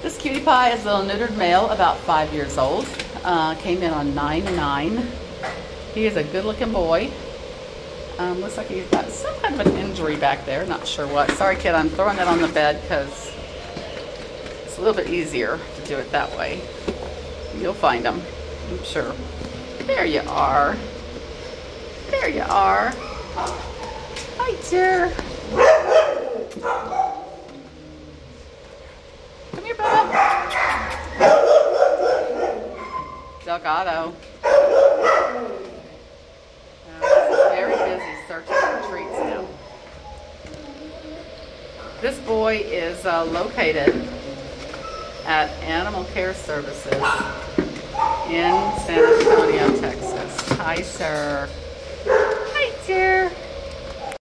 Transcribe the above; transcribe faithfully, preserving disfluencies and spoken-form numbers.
This cutie pie is a little neutered male, about five years old. Uh, came in on nine nine. He is a good-looking boy. Um, looks like he's got some kind of an injury back there. Not sure what. Sorry, kid. I'm throwing that on the bed because it's a little bit easier to do it that way. You'll find him, I'm sure. There you are. There you are. Hi, dear. Come here, Bubba. Delgado. Uh, very busy searching for treats now. This boy is uh, located at Animal Care Services in San Antonio, Texas. Hi, sir. Hi, dear.